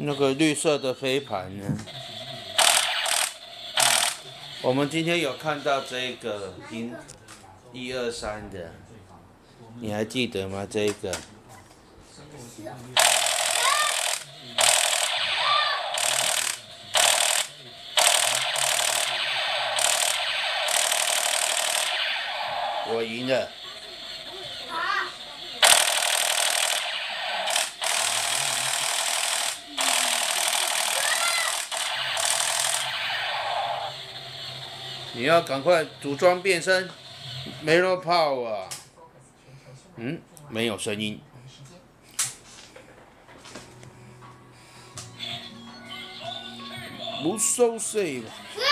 那个绿色的飞盘呢？我们今天有看到这个1、2、3的，你还记得吗？这个？我赢了。你要赶快组装变身，没了炮啊！没有声音。不收税吧。